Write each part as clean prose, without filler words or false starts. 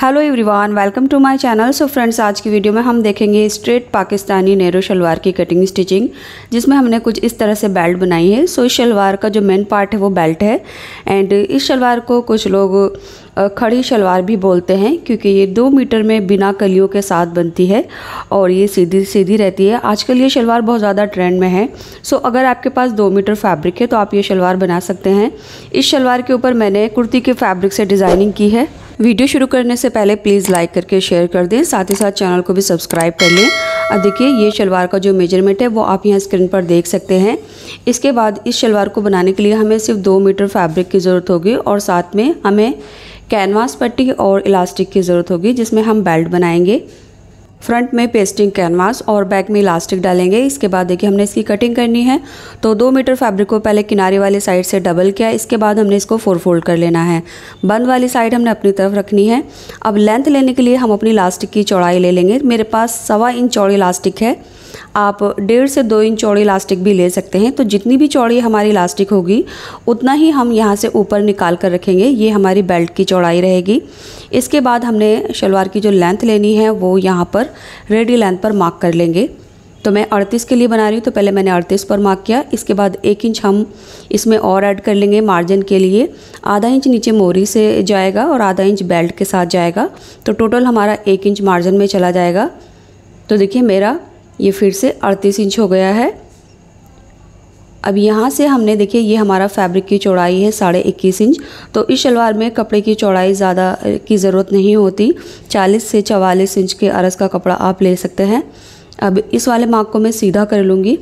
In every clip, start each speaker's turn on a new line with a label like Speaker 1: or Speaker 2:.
Speaker 1: Hello everyone, welcome to my channel. So friends, आज की video में हम देखेंगे स्ट्रेट पाकिस्तानी नेरो शलवार की कटिंग स्टिचिंग, जिसमें हमने कुछ इस तरह से बेल्ट बनाई है। सो इस शलवार का जो मेन पार्ट है वो बेल्ट है एंड इस शलवार को कुछ लोग खड़ी शलवार भी बोलते हैं, क्योंकि ये 2 मीटर में बिना कलियों के साथ बनती है और ये सीधी सीधी रहती है। आजकल ये शलवार बहुत ज़्यादा ट्रेंड में है। सो अगर आपके पास 2 मीटर फैब्रिक है तो आप ये शलवार बना सकते हैं। इस शलवार के ऊपर मैंने कुर्ती के फैब्रिक से डिज़ाइनिंग की है। वीडियो शुरू करने से पहले प्लीज़ लाइक करके शेयर कर दें, साथ ही साथ चैनल को भी सब्सक्राइब कर लें। अब देखिए, ये शलवार का जो मेजरमेंट है वो आप यहाँ स्क्रीन पर देख सकते हैं। इसके बाद इस शलवार को बनाने के लिए हमें सिर्फ 2 मीटर फैब्रिक की ज़रूरत होगी और साथ में हमें कैनवास पट्टी और इलास्टिक की ज़रूरत होगी, जिसमें हम बेल्ट बनाएंगे। फ्रंट में पेस्टिंग कैनवास और बैक में इलास्टिक डालेंगे। इसके बाद देखिए, हमने इसकी कटिंग करनी है। तो 2 मीटर फैब्रिक को पहले किनारे वाली साइड से डबल किया, इसके बाद हमने इसको 4 फोल्ड कर लेना है। बंद वाली साइड हमने अपनी तरफ रखनी है। अब लेंथ लेने के लिए हम अपनी इलास्टिक की चौड़ाई ले लेंगे। मेरे पास 1.25 इंच चौड़ी इलास्टिक है, आप 1.5 से 2 इंच चौड़ी इलास्टिक भी ले सकते हैं। तो जितनी भी चौड़ी हमारी इलास्टिक होगी उतना ही हम यहाँ से ऊपर निकाल कर रखेंगे। ये हमारी बेल्ट की चौड़ाई रहेगी। इसके बाद हमने शलवार की जो लेंथ लेनी है वो यहाँ पर रेडी लेंथ पर मार्क कर लेंगे। तो मैं 38 के लिए बना रही हूँ, तो पहले मैंने 38 पर मार्क किया। इसके बाद 1 इंच हम इसमें और ऐड कर लेंगे मार्जिन के लिए। आधा इंच नीचे मोरी से जाएगा और आधा इंच बेल्ट के साथ जाएगा, तो टोटल हमारा 1 इंच मार्जिन में चला जाएगा। तो देखिए, मेरा ये फिर से 38 इंच हो गया है। अब यहाँ से हमने देखिए, ये हमारा फैब्रिक की चौड़ाई है 21.5 इंच। तो इस शलवार में कपड़े की चौड़ाई ज़्यादा की ज़रूरत नहीं होती। 40 से 44 इंच के अरस का कपड़ा आप ले सकते हैं। अब इस वाले मार्क को मैं सीधा कर लूँगी।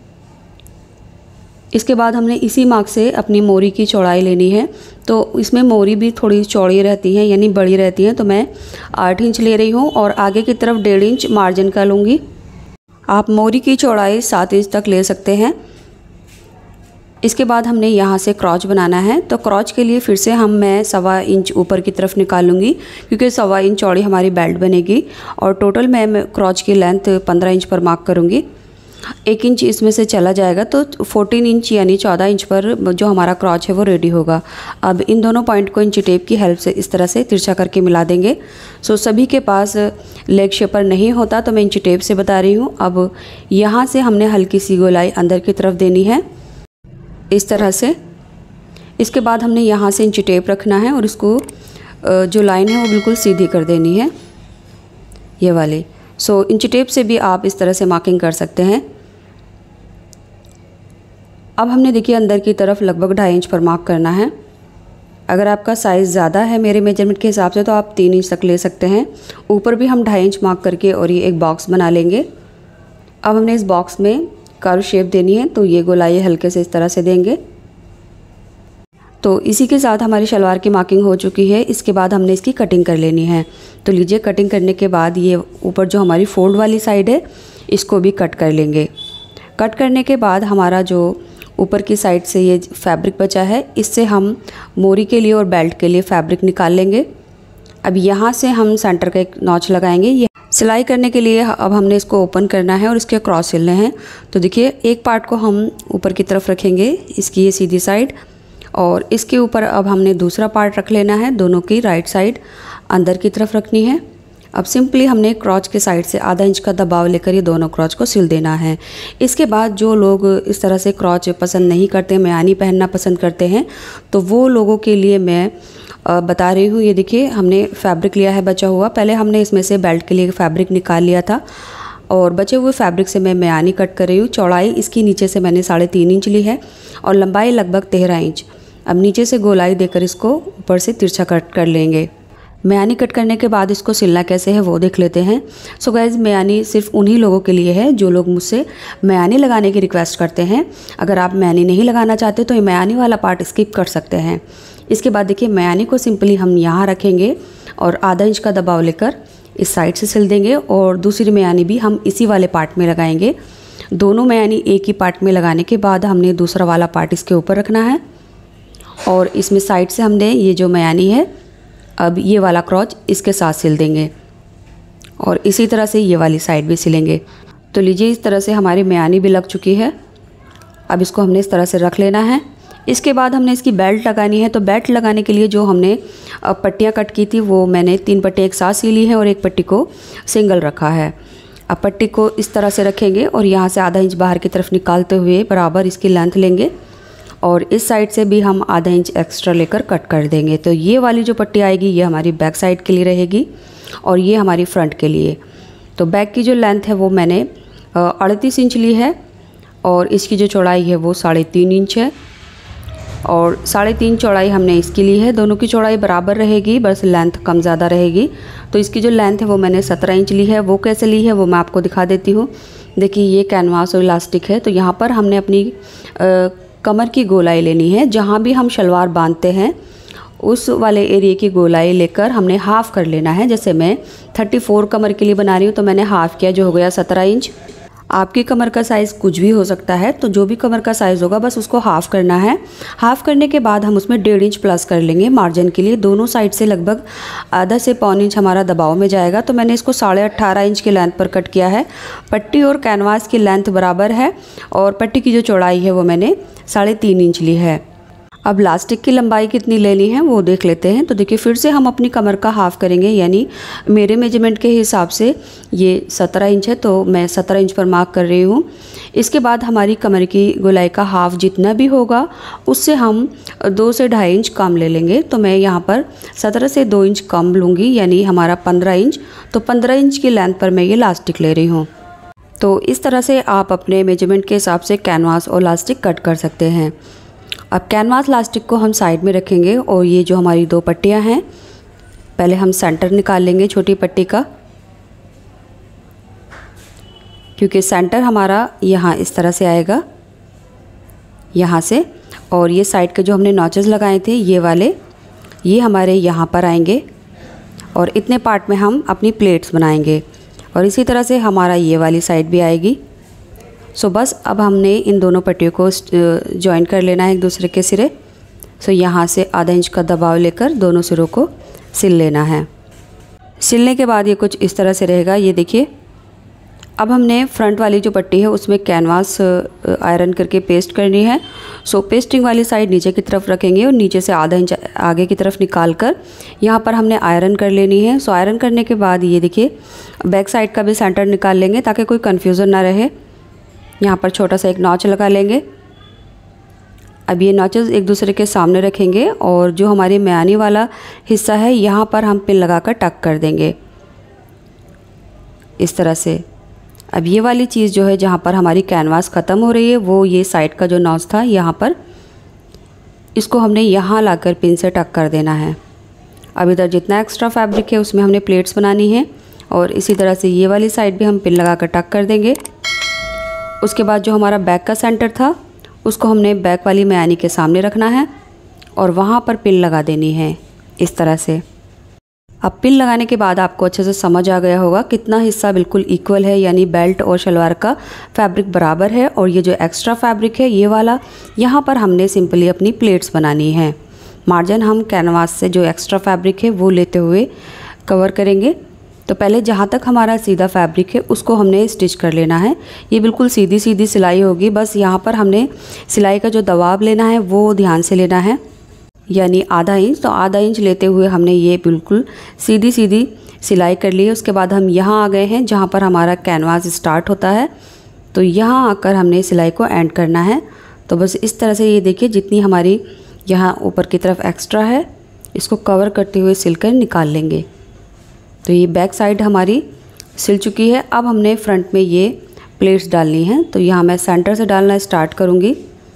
Speaker 1: इसके बाद हमने इसी मार्क से अपनी मोरी की चौड़ाई लेनी है। तो इसमें मोरी भी थोड़ी चौड़ी रहती है, यानी बड़ी रहती है। तो मैं 8 इंच ले रही हूँ और आगे की तरफ 1.5 इंच मार्जिन का लूँगी। आप मोरी की चौड़ाई 7 इंच तक ले सकते हैं। इसके बाद हमने यहाँ से क्रॉच बनाना है। तो क्रॉच के लिए फिर से मैं 1.25 इंच ऊपर की तरफ निकालूंगी, क्योंकि 1.25 इंच चौड़ी हमारी बेल्ट बनेगी। और टोटल मैं क्रॉच की लेंथ 15 इंच पर मार्क करूँगी। 1 इंच इसमें से चला जाएगा, तो 14 इंच यानी 14 इंच पर जो हमारा क्रॉच है वो रेडी होगा। अब इन दोनों पॉइंट को इंची टेप की हेल्प से इस तरह से तिरछा करके मिला देंगे। सो सभी के पास लेग शेपर नहीं होता, तो मैं इंची टेप से बता रही हूँ। अब यहाँ से हमने हल्की सी गोलाई अंदर की तरफ देनी है, इस तरह से। इसके बाद हमने यहाँ से इंची टेप रखना है और इसको जो लाइन है वो बिल्कुल सीधी कर देनी है, ये वाली। सो इंची टेप से भी आप इस तरह से मार्किंग कर सकते हैं। अब हमने देखिए, अंदर की तरफ लगभग 2.5 इंच पर मार्क करना है। अगर आपका साइज़ ज़्यादा है मेरे मेजरमेंट के हिसाब से तो आप 3 इंच तक ले सकते हैं। ऊपर भी हम 2.5 इंच मार्क करके और ये एक बॉक्स बना लेंगे। अब हमने इस बॉक्स में कर्व शेप देनी है, तो ये गोलाई हल्के से इस तरह से देंगे। तो इसी के साथ हमारी शलवार की मार्किंग हो चुकी है। इसके बाद हमने इसकी कटिंग कर लेनी है। तो लीजिए, कटिंग करने के बाद ये ऊपर जो हमारी फोल्ड वाली साइड है इसको भी कट कर लेंगे। कट करने के बाद हमारा जो ऊपर की साइड से ये फैब्रिक बचा है, इससे हम मोरी के लिए और बेल्ट के लिए फैब्रिक निकाल लेंगे। अब यहाँ से हम सेंटर का एक नॉच लगाएंगे। ये सिलाई करने के लिए अब हमने इसको ओपन करना है और इसके क्रॉस सिलने हैं। तो देखिए, एक पार्ट को हम ऊपर की तरफ रखेंगे, इसकी ये सीधी साइड, और इसके ऊपर अब हमने दूसरा पार्ट रख लेना है। दोनों की राइट साइड अंदर की तरफ रखनी है। अब सिंपली हमने क्रॉच के साइड से आधा इंच का दबाव लेकर ये दोनों क्रॉच को सिल देना है। इसके बाद जो लोग इस तरह से क्रॉच पसंद नहीं करते, म्यानी पहनना पसंद करते हैं, तो वो लोगों के लिए मैं बता रही हूँ। ये देखिए, हमने फैब्रिक लिया है बचा हुआ। पहले हमने इसमें से बेल्ट के लिए फैब्रिक निकाल लिया था और बचे हुए फैब्रिक से मैं म्यानी कट कर रही हूँ। चौड़ाई इसकी नीचे से मैंने 3.5 इंच ली है और लंबाई लगभग 13 इंच। अब नीचे से गोलाई देकर इसको ऊपर से तिरछा कट कर लेंगे। म्यानी कट करने के बाद इसको सिलना कैसे है वो देख लेते हैं। सो गाइज, म्यानी सिर्फ उन्हीं लोगों के लिए है जो लोग मुझसे म्यानी लगाने की रिक्वेस्ट करते हैं। अगर आप म्यानी नहीं लगाना चाहते तो ये म्यानी वाला पार्ट स्किप कर सकते हैं। इसके बाद देखिए, म्यानी को सिंपली हम यहाँ रखेंगे और आधा इंच का दबाव लेकर इस साइड से सिल देंगे और दूसरी म्यानी भी हम इसी वाले पार्ट में लगाएंगे। दोनों म्यानी एक ही पार्ट में लगाने के बाद हमने दूसरा वाला पार्ट इसके ऊपर रखना है और इसमें साइड से हमने ये जो म्यानी है, अब ये वाला क्रॉच इसके साथ सिल देंगे और इसी तरह से ये वाली साइड भी सिलेंगे। तो लीजिए, इस तरह से हमारी म्यानी भी लग चुकी है। अब इसको हमने इस तरह से रख लेना है। इसके बाद हमने इसकी बेल्ट लगानी है। तो बेल्ट लगाने के लिए जो हमने पट्टियाँ कट की थी वो मैंने 3 पट्टी एक साथ सिली हैं और एक पट्टी को सिंगल रखा है। अब पट्टी को इस तरह से रखेंगे और यहाँ से आधा इंच बाहर की तरफ निकालते हुए बराबर इसकी लेंथ लेंगे और इस साइड से भी हम आधा इंच एक्स्ट्रा लेकर कट कर देंगे। तो ये वाली जो पट्टी आएगी ये हमारी बैक साइड के लिए रहेगी और ये हमारी फ्रंट के लिए। तो बैक की जो लेंथ है वो मैंने 38 इंच ली है और इसकी जो चौड़ाई है वो 3.5 इंच है और 3.5 चौड़ाई हमने इसकी ली है। दोनों की चौड़ाई बराबर रहेगी, बस लेंथ कम ज़्यादा रहेगी। तो इसकी जो लेंथ है वो मैंने 17 इंच ली है। वो कैसे ली है वो मैं आपको दिखा देती हूँ। देखिए ये कैनवास और इलास्टिक है, तो यहाँ पर हमने अपनी कमर की गोलाई लेनी है। जहाँ भी हम शलवार बांधते हैं उस वाले एरिया की गोलाई लेकर हमने हाफ़ कर लेना है। जैसे मैं 34 कमर के लिए बना रही हूँ तो मैंने हाफ़ किया, जो हो गया 17 इंच। आपकी कमर का साइज़ कुछ भी हो सकता है, तो जो भी कमर का साइज़ होगा बस उसको हाफ़ करना है। हाफ़ करने के बाद हम उसमें 1.5 इंच प्लस कर लेंगे मार्जिन के लिए। दोनों साइड से लगभग आधा से पौन इंच हमारा दबाव में जाएगा। तो मैंने इसको 18.5 इंच की लेंथ पर कट किया है। पट्टी और कैनवास की लेंथ बराबर है और पट्टी की जो चौड़ाई है वो मैंने 3.5 इंच ली है। अब लास्टिक की लंबाई कितनी लेनी है वो देख लेते हैं। तो देखिए फिर से हम अपनी कमर का हाफ़ करेंगे, यानी मेरे मेजरमेंट के हिसाब से ये 17 इंच है तो मैं 17 इंच पर मार्क कर रही हूँ। इसके बाद हमारी कमर की गोलाई का हाफ़ जितना भी होगा उससे हम 2 से 2.5 इंच कम ले लेंगे। तो मैं यहाँ पर 17 से 2 इंच कम लूँगी, यानी हमारा 15 इंच। तो 15 इंच की लेंथ पर मैं ये लास्टिक ले रही हूँ। तो इस तरह से आप अपने मेजरमेंट के हिसाब से कैनवास और लास्टिक कट कर सकते हैं। अब कैनवास लास्टिक को हम साइड में रखेंगे और ये जो हमारी 2 पट्टियाँ हैं, पहले हम सेंटर निकाल लेंगे छोटी पट्टी का, क्योंकि सेंटर हमारा यहाँ इस तरह से आएगा, यहाँ से। और ये साइड के जो हमने नॉचेस लगाए थे ये वाले, ये हमारे यहाँ पर आएंगे और इतने पार्ट में हम अपनी प्लेट्स बनाएंगे। और इसी तरह से हमारा ये वाली साइड भी आएगी। सो बस अब हमने इन दोनों पट्टियों को जॉइन कर लेना है एक दूसरे के सिरे। सो यहाँ से आधा इंच का दबाव लेकर दोनों सिरों को सिल लेना है। सिलने के बाद ये कुछ इस तरह से रहेगा, ये देखिए। अब हमने फ्रंट वाली जो पट्टी है उसमें कैनवास आयरन करके पेस्ट करनी है। सो पेस्टिंग वाली साइड नीचे की तरफ रखेंगे और नीचे से आधा इंच आगे की तरफ निकाल कर यहाँ पर हमने आयरन कर लेनी है। सो आयरन करने के बाद ये देखिए बैक साइड का भी सेंटर निकाल लेंगे ताकि कोई कन्फ्यूज़न ना रहे। यहाँ पर छोटा सा एक नॉच लगा लेंगे। अब ये नॉचेस एक दूसरे के सामने रखेंगे और जो हमारी म्यानी वाला हिस्सा है यहाँ पर हम पिन लगाकर टक कर देंगे इस तरह से। अब ये वाली चीज़ जो है जहाँ पर हमारी कैनवास ख़त्म हो रही है वो ये साइड का जो नॉच था यहाँ पर, इसको हमने यहाँ लाकर पिन से टक कर देना है। अब इधर जितना एक्स्ट्रा फैब्रिक है उसमें हमने प्लेट्स बनानी है और इसी तरह से ये वाली साइड भी हम पिन लगाकर टक कर देंगे। उसके बाद जो हमारा बैक का सेंटर था उसको हमने बैक वाली म्यानी के सामने रखना है और वहाँ पर पिन लगा देनी है इस तरह से। अब पिन लगाने के बाद आपको अच्छे से समझ आ गया होगा कितना हिस्सा बिल्कुल इक्वल है, यानी बेल्ट और शलवार का फैब्रिक बराबर है। और ये जो एक्स्ट्रा फैब्रिक है ये वाला, यहाँ पर हमने सिंपली अपनी प्लेट्स बनानी है। मार्जिन हम कैनवास से जो एक्स्ट्रा फैब्रिक है वो लेते हुए कवर करेंगे। तो पहले जहाँ तक हमारा सीधा फैब्रिक है उसको हमने स्टिच कर लेना है। ये बिल्कुल सीधी सीधी सिलाई होगी, बस यहाँ पर हमने सिलाई का जो दबाव लेना है वो ध्यान से लेना है, यानी आधा इंच। तो आधा इंच लेते हुए हमने ये बिल्कुल सीधी सीधी सिलाई कर ली है। उसके बाद हम यहाँ आ गए हैं जहाँ पर हमारा कैनवास स्टार्ट होता है। तो यहाँ आकर हमने सिलाई को एंड करना है। तो बस इस तरह से ये देखिए जितनी हमारी यहाँ ऊपर की तरफ एक्स्ट्रा है इसको कवर करते हुए सिलकर निकाल लेंगे। तो ये बैक साइड हमारी सिल चुकी है। अब हमने फ्रंट में ये प्लेट्स डालनी है। तो यहाँ मैं सेंटर से डालना स्टार्ट करूँगी।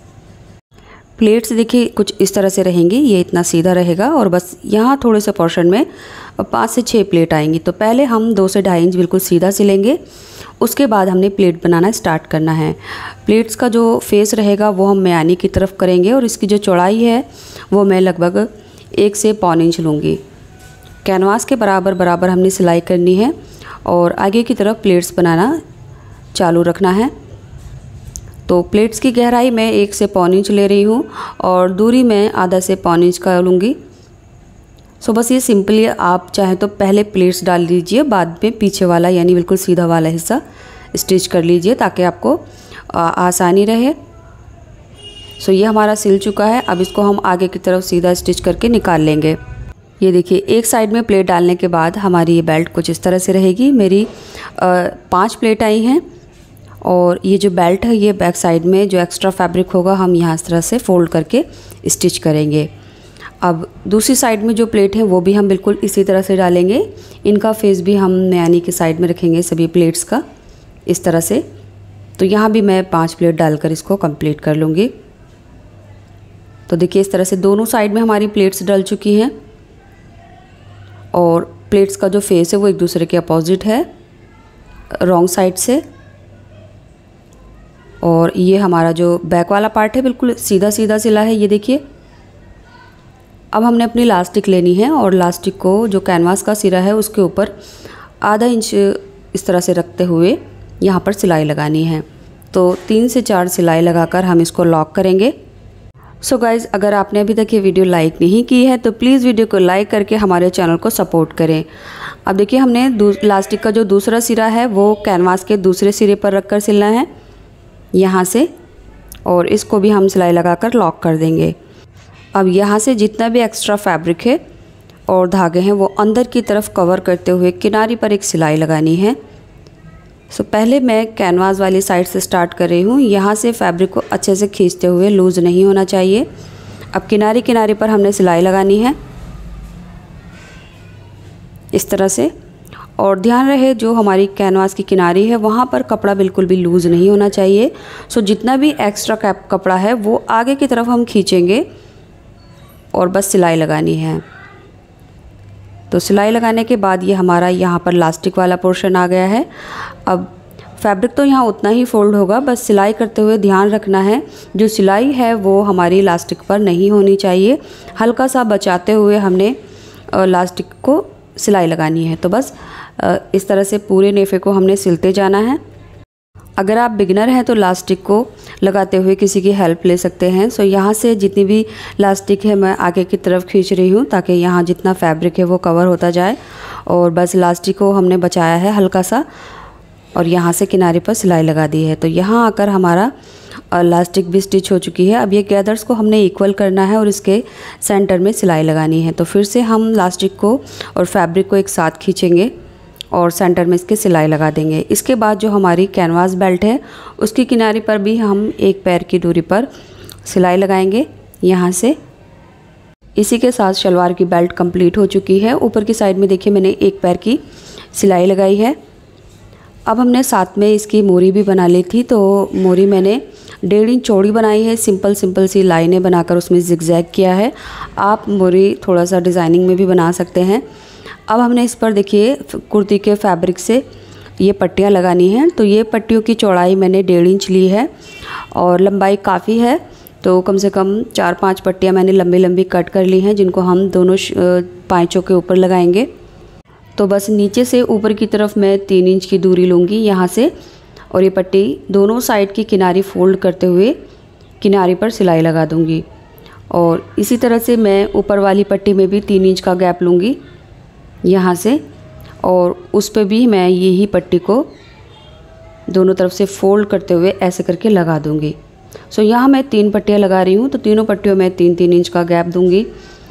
Speaker 1: प्लेट्स देखिए कुछ इस तरह से रहेंगी, ये इतना सीधा रहेगा और बस यहाँ थोड़े से पोर्शन में 5 से 6 प्लेट आएंगी। तो पहले हम 2 से 2.5 इंच बिल्कुल सीधा सिलेंगे, उसके बाद हमने प्लेट बनाना स्टार्ट करना है। प्लेट्स का जो फेस रहेगा वो हम म्यानी की तरफ करेंगे और इसकी जो चौड़ाई है वो मैं लगभग 1 से पौन इंच लूँगी। कैनवास के बराबर बराबर हमने सिलाई करनी है और आगे की तरफ प्लेट्स बनाना चालू रखना है। तो प्लेट्स की गहराई मैं 1 से पौन इंच ले रही हूँ और दूरी मैं आधा से पौन इंच का लूँगी। सो बस ये सिंपली आप चाहें तो पहले प्लेट्स डाल लीजिए, बाद में पीछे वाला यानी बिल्कुल सीधा वाला हिस्सा स्टिच कर लीजिए ताकि आपको आसानी रहे। सो ये हमारा सिल चुका है। अब इसको हम आगे की तरफ सीधा स्टिच करके निकाल लेंगे। ये देखिए, एक साइड में प्लेट डालने के बाद हमारी ये बेल्ट कुछ इस तरह से रहेगी। मेरी 5 प्लेट आई हैं और ये जो बेल्ट है ये बैक साइड में जो एक्स्ट्रा फैब्रिक होगा हम यहाँ इस तरह से फोल्ड करके स्टिच करेंगे। अब दूसरी साइड में जो प्लेट है वो भी हम बिल्कुल इसी तरह से डालेंगे। इनका फेस भी हम मयानी के साइड में रखेंगे सभी प्लेट्स का इस तरह से। तो यहाँ भी मैं 5 प्लेट डालकर इसको कंप्लीट कर लूँगी। तो देखिए, इस तरह से दोनों साइड में हमारी प्लेट्स डल चुकी हैं और प्लेट्स का जो फेस है वो एक दूसरे के अपोजिट है रॉन्ग साइड से। और ये हमारा जो बैक वाला पार्ट है बिल्कुल सीधा सीधा सिला है, ये देखिए। अब हमने अपनी लास्टिक लेनी है और लास्टिक को जो कैनवास का सिरा है उसके ऊपर आधा इंच इस तरह से रखते हुए यहाँ पर सिलाई लगानी है। तो 3 से 4 सिलाई लगाकर हम इसको लॉक करेंगे। सो गाइज़, अगर आपने अभी तक ये वीडियो लाइक नहीं की है तो प्लीज़ वीडियो को लाइक करके हमारे चैनल को सपोर्ट करें। अब देखिए, हमने लास्टिक का जो दूसरा सिरा है वो कैनवास के दूसरे सिरे पर रखकर सिलना है यहाँ से, और इसको भी हम सिलाई लगाकर लॉक कर देंगे। अब यहाँ से जितना भी एक्स्ट्रा फैब्रिक है और धागे हैं वो अंदर की तरफ कवर करते हुए किनारे पर एक सिलाई लगानी है। सो पहले मैं कैनवास वाली साइड से स्टार्ट कर रही हूँ। यहाँ से फैब्रिक को अच्छे से खींचते हुए, लूज़ नहीं होना चाहिए। अब किनारे किनारे पर हमने सिलाई लगानी है इस तरह से। और ध्यान रहे, जो हमारी कैनवास की किनारी है वहाँ पर कपड़ा बिल्कुल भी लूज़ नहीं होना चाहिए। सो जितना भी एक्स्ट्रा कपड़ा है वो आगे की तरफ हम खींचेंगे और बस सिलाई लगानी है। तो सिलाई लगाने के बाद ये हमारा यहाँ पर लास्टिक वाला पोर्शन आ गया है। अब फैब्रिक तो यहाँ उतना ही फोल्ड होगा, बस सिलाई करते हुए ध्यान रखना है जो सिलाई है वो हमारी लास्टिक पर नहीं होनी चाहिए। हल्का सा बचाते हुए हमने लास्टिक को सिलाई लगानी है। तो बस इस तरह से पूरे नेफे को हमने सिलते जाना है। अगर आप बिगिनर हैं तो लास्टिक को लगाते हुए किसी की हेल्प ले सकते हैं। सो यहाँ से जितनी भी लास्टिक है मैं आगे की तरफ खींच रही हूँ ताकि यहाँ जितना फैब्रिक है वो कवर होता जाए। और बस लास्टिक को हमने बचाया है हल्का सा और यहाँ से किनारे पर सिलाई लगा दी है। तो यहाँ आकर हमारा लास्टिक भी स्टिच हो चुकी है। अब ये गैदर्स को हमने इक्वल करना है और इसके सेंटर में सिलाई लगानी है। तो फिर से हम लास्टिक को और फैब्रिक को एक साथ खींचेंगे और सेंटर में इसके सिलाई लगा देंगे। इसके बाद जो हमारी कैनवास बेल्ट है उसकी किनारे पर भी हम 1 पैर की दूरी पर सिलाई लगाएंगे यहाँ से। इसी के साथ शलवार की बेल्ट कंप्लीट हो चुकी है। ऊपर की साइड में देखिए मैंने 1 पैर की सिलाई लगाई है। अब हमने साथ में इसकी मोरी भी बना ली थी। तो मोरी मैंने 1.5 इंच चौड़ी बनाई है। सिंपल सी लाइनें बनाकर उसमें जिगजैग किया है। आप मोरी थोड़ा सा डिज़ाइनिंग में भी बना सकते हैं। अब हमने इस पर देखिए कुर्ती के फैब्रिक से ये पट्टियाँ लगानी हैं। तो ये पट्टियों की चौड़ाई मैंने 1.5 इंच ली है और लंबाई काफ़ी है। तो कम से कम 4-5 पट्टियाँ मैंने लंबी लंबी कट कर ली हैं जिनको हम दोनों पाँचों के ऊपर लगाएंगे। तो बस नीचे से ऊपर की तरफ मैं 3 इंच की दूरी लूँगी यहाँ से और ये पट्टी दोनों साइड की किनारी फोल्ड करते हुए किनारे पर सिलाई लगा दूँगी। और इसी तरह से मैं ऊपर वाली पट्टी में भी 3 इंच का गैप लूँगी यहाँ से और उस पर भी मैं यही पट्टी को दोनों तरफ से फोल्ड करते हुए ऐसे करके लगा दूँगी। सो यहाँ मैं 3 पट्टियाँ लगा रही हूँ। तो तीनों पट्टियों में 3-3 इंच का गैप दूँगी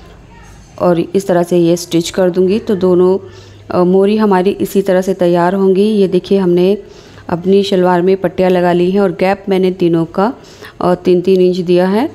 Speaker 1: और इस तरह से ये स्टिच कर दूँगी। तो दोनों मोरी हमारी इसी तरह से तैयार होंगी। ये देखिए हमने अपनी शलवार में पट्टियाँ लगा ली हैं और गैप मैंने तीनों का 3-3 इंच दिया है।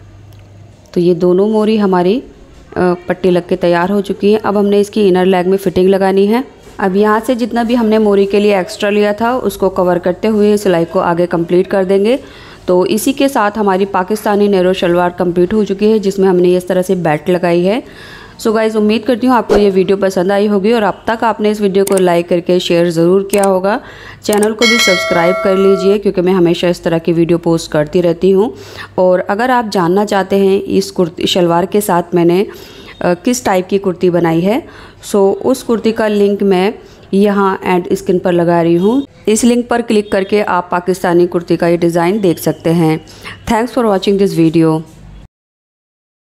Speaker 1: तो ये दोनों मोरी हमारी पट्टी लग के तैयार हो चुकी है। अब हमने इसकी इनर लेग में फिटिंग लगानी है। अब यहाँ से जितना भी हमने मोरी के लिए एक्स्ट्रा लिया था उसको कवर करते हुए सिलाई को आगे कंप्लीट कर देंगे। तो इसी के साथ हमारी पाकिस्तानी नैरो शलवार कंप्लीट हो चुकी है जिसमें हमने इस तरह से बेल्ट लगाई है। सो गाइज़, उम्मीद करती हूँ आपको ये वीडियो पसंद आई होगी और अब तक आपने इस वीडियो को लाइक करके शेयर ज़रूर किया होगा। चैनल को भी सब्सक्राइब कर लीजिए क्योंकि मैं हमेशा इस तरह की वीडियो पोस्ट करती रहती हूँ। और अगर आप जानना चाहते हैं इस कुर्ती शलवार के साथ मैंने किस टाइप की कुर्ती बनाई है, सो उस कुर्ती का लिंक मैं यहाँ एंड स्क्रीन पर लगा रही हूँ। इस लिंक पर क्लिक करके आप पाकिस्तानी कुर्ती का ये डिज़ाइन देख सकते हैं। Thanks for watching this video.